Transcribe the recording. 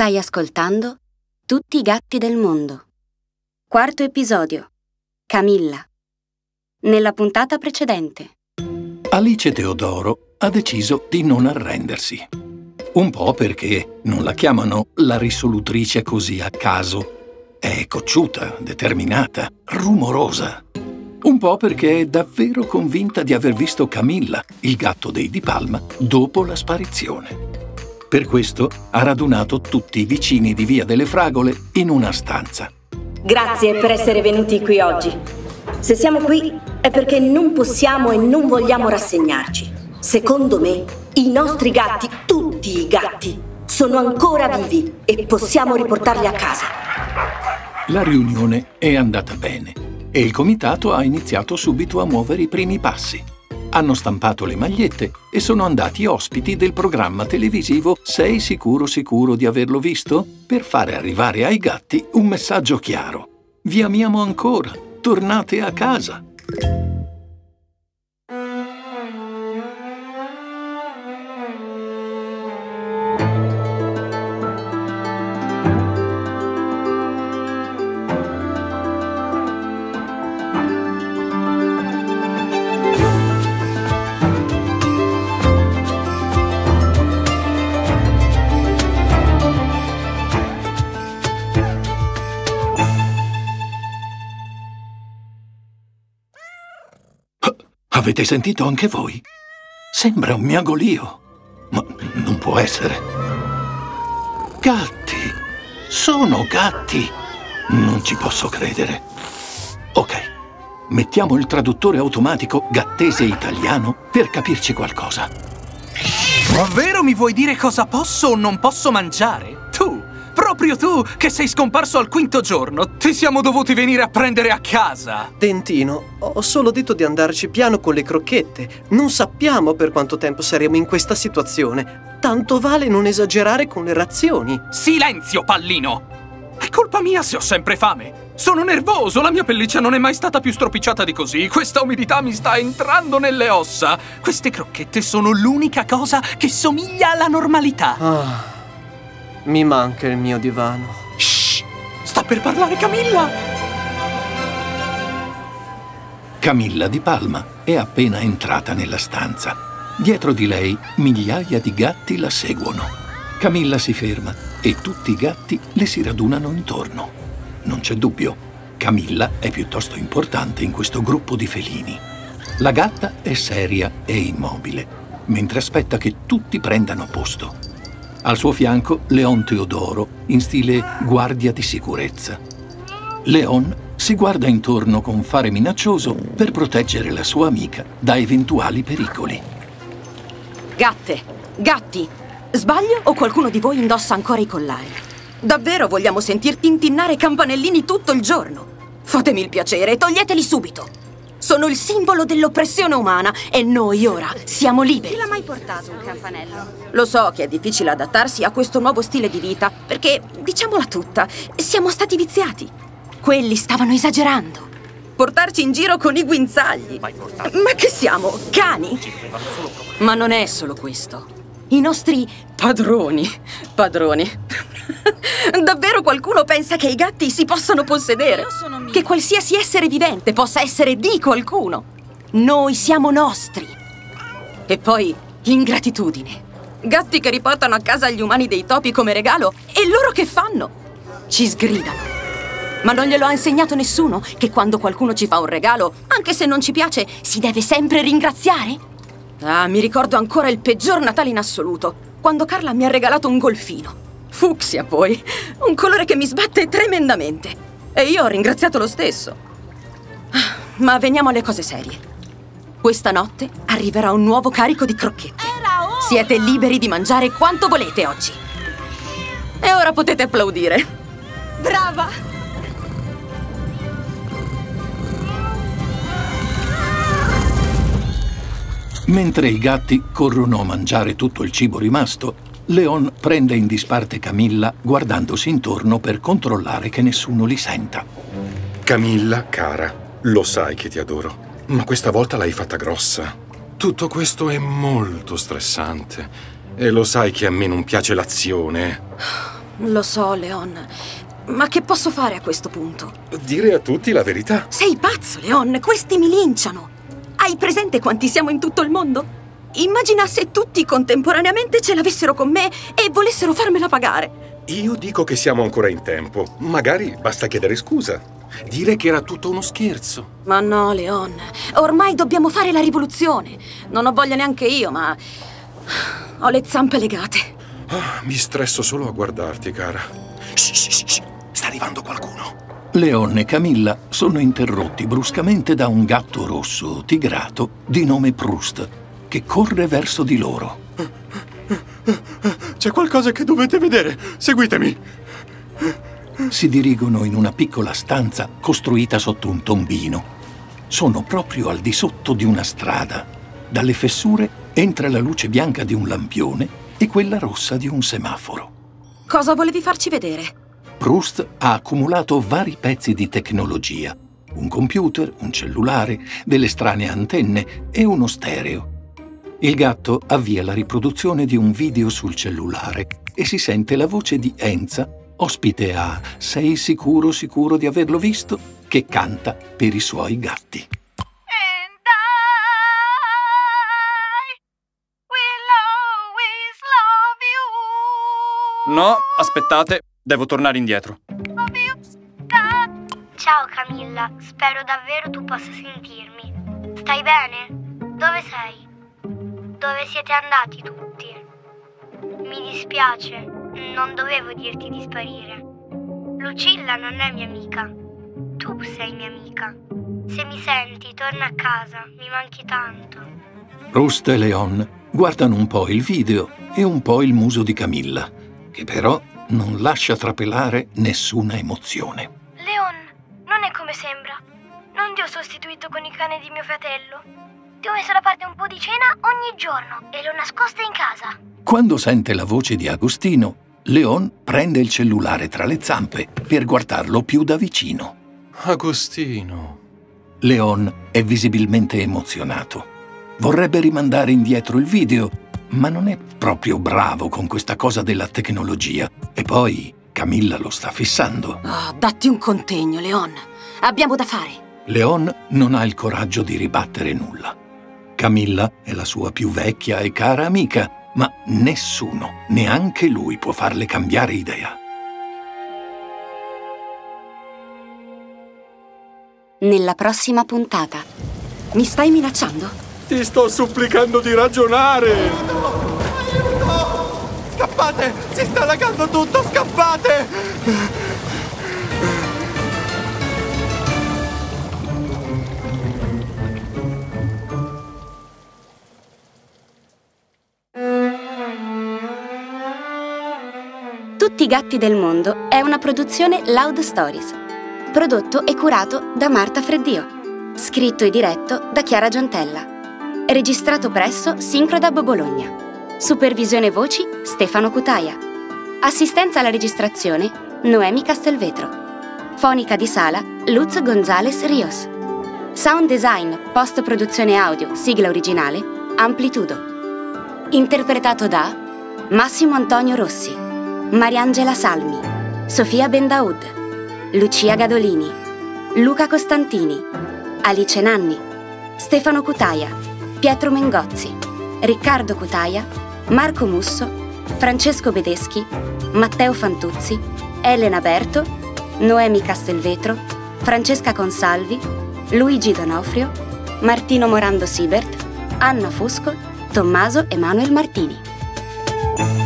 Stai ascoltando Tutti i gatti del mondo. Quarto episodio. Camilla. Nella puntata precedente. Alice Teodoro ha deciso di non arrendersi. Un po' perché non la chiamano la risolutrice così a caso. È cocciuta, determinata, rumorosa. Un po' perché è davvero convinta di aver visto Camilla, il gatto dei Di Palma, dopo la sparizione. Per questo ha radunato tutti i vicini di Via delle Fragole in una stanza. Grazie per essere venuti qui oggi. Se siamo qui è perché non possiamo e non vogliamo rassegnarci. Secondo me, i nostri gatti, tutti i gatti, sono ancora vivi e possiamo riportarli a casa. La riunione è andata bene e il comitato ha iniziato subito a muovere i primi passi. Hanno stampato le magliette e sono andati ospiti del programma televisivo Sei sicuro di averlo visto? Per fare arrivare ai gatti un messaggio chiaro. Vi amiamo ancora, tornate a casa. Avete sentito anche voi? Sembra un miagolio. Ma non può essere. Gatti! Sono gatti! Non ci posso credere. Ok, mettiamo il traduttore automatico gattese-italiano per capirci qualcosa. Davvero mi vuoi dire cosa posso o non posso mangiare? Tu! Proprio tu, che sei scomparso al quinto giorno! Ti siamo dovuti venire a prendere a casa! Dentino, ho solo detto di andarci piano con le crocchette. Non sappiamo per quanto tempo saremo in questa situazione. Tanto vale non esagerare con le razioni. Silenzio, pallino! È colpa mia se ho sempre fame! Sono nervoso, la mia pelliccia non è mai stata più stropicciata di così. Questa umidità mi sta entrando nelle ossa. Queste crocchette sono l'unica cosa che somiglia alla normalità. Mi manca il mio divano. Shh! Sta per parlare Camilla! Camilla Di Palma è appena entrata nella stanza. Dietro di lei migliaia di gatti la seguono. Camilla si ferma e tutti i gatti le si radunano intorno. Non c'è dubbio, Camilla è piuttosto importante in questo gruppo di felini. La gatta è seria e immobile, mentre aspetta che tutti prendano posto. Al suo fianco Leon Teodoro, in stile guardia di sicurezza. Leon si guarda intorno con fare minaccioso per proteggere la sua amica da eventuali pericoli. Gatte, gatti, sbaglio o qualcuno di voi indossa ancora i collari? Davvero vogliamo sentir tintinnare campanellini tutto il giorno? Fatemi il piacere e toglieteli subito. Sono il simbolo dell'oppressione umana e noi ora siamo liberi. Chi l'ha mai portato un campanello? Lo so che è difficile adattarsi a questo nuovo stile di vita perché, diciamola tutta, siamo stati viziati. Quelli stavano esagerando. Portarci in giro con i guinzagli. Ma che siamo? Cani? Ma non è solo questo. I nostri padroni. Davvero qualcuno pensa che i gatti si possano possedere? Che qualsiasi essere vivente possa essere di qualcuno? Noi siamo nostri. E poi l'ingratitudine. Gatti che riportano a casa gli umani dei topi come regalo e loro che fanno? Ci sgridano. Ma non glielo ha insegnato nessuno che quando qualcuno ci fa un regalo, anche se non ci piace, si deve sempre ringraziare? Ah, mi ricordo ancora il peggior Natale in assoluto, quando Carla mi ha regalato un golfino. Fucsia poi, un colore che mi sbatte tremendamente. E io ho ringraziato lo stesso. Ma veniamo alle cose serie. Questa notte arriverà un nuovo carico di crocchette. Siete liberi di mangiare quanto volete oggi. E ora potete applaudire. Brava! Mentre i gatti corrono a mangiare tutto il cibo rimasto, Leon prende in disparte Camilla guardandosi intorno per controllare che nessuno li senta. Camilla, cara, lo sai che ti adoro, ma questa volta l'hai fatta grossa. Tutto questo è molto stressante e lo sai che a me non piace l'azione. Lo so, Leon. Ma che posso fare a questo punto? Dire a tutti la verità. Sei pazzo, Leon! Questi mi linciano! Hai presente quanti siamo in tutto il mondo? Immagina se tutti contemporaneamente ce l'avessero con me e volessero farmela pagare. Io dico che siamo ancora in tempo. Magari basta chiedere scusa. Dire che era tutto uno scherzo. Ma no, Leon. Ormai dobbiamo fare la rivoluzione. Non ho voglia neanche io, ma... ho le zampe legate. Mi stresso solo a guardarti, cara. Shh. Sta arrivando qualcuno. Leon e Camilla sono interrotti bruscamente da un gatto rosso tigrato di nome Proust, che corre verso di loro. C'è qualcosa che dovete vedere. Seguitemi. Si dirigono in una piccola stanza costruita sotto un tombino. Sono proprio al di sotto di una strada. Dalle fessure entra la luce bianca di un lampione e quella rossa di un semaforo. Cosa volevi farci vedere? Proust ha accumulato vari pezzi di tecnologia. Un computer, un cellulare, delle strane antenne e uno stereo. Il gatto avvia la riproduzione di un video sul cellulare e si sente la voce di Enza, ospite a Sei sicuro di averlo visto?, che canta per i suoi gatti. No, aspettate, devo tornare indietro. Ciao Camilla, spero davvero tu possa sentirmi. Stai bene? Dove sei? Dove siete andati tutti? Mi dispiace, non dovevo dirti di sparire. Lucilla non è mia amica. Tu sei mia amica. Se mi senti, torna a casa, mi manchi tanto. Proust e Leon guardano un po' il video e un po' il muso di Camilla, che però non lascia trapelare nessuna emozione. Leon, non è come sembra. Non ti ho sostituito con il cane di mio fratello. Ti ho messo da parte un po' di cena ogni giorno e l'ho nascosta in casa. Quando sente la voce di Agostino, Leon prende il cellulare tra le zampe per guardarlo più da vicino. Agostino. Leon è visibilmente emozionato. Vorrebbe rimandare indietro il video, ma non è proprio bravo con questa cosa della tecnologia. E poi Camilla lo sta fissando. Oh, datti un contegno, Leon. Abbiamo da fare. Leon non ha il coraggio di ribattere nulla. Camilla è la sua più vecchia e cara amica, ma nessuno, neanche lui, può farle cambiare idea. Nella prossima puntata. Mi stai minacciando? Ti sto supplicando di ragionare. Aiuto! Scappate! Si sta allagando tutto! Scappate! Tutti i gatti del mondo è una produzione Loud Stories. Prodotto e curato da Marta Freddio. Scritto e diretto da Chiara Giantella. Registrato presso Syncrodub Bologna. Supervisione voci Stefano Cutaia. Assistenza alla registrazione Noemi Castelvetro. Fonica di sala Luz González Rios. Sound design, post-produzione audio, sigla originale Amplitudo. Interpretato da Massimo Antonio Rossi, Mariangela Salmi, Sofia Bendaud, Lucia Gadolini, Luca Costantini, Alice Nanni, Stefano Cutaia, Pietro Mengozzi, Riccardo Cutaia, Marco Musso, Francesco Bedeschi, Matteo Fantuzzi, Elena Berto, Noemi Castelvetro, Francesca Consalvi, Luigi Donofrio, Martino Morando Sibert, Anna Fusco, Tommaso Emanuel Martini.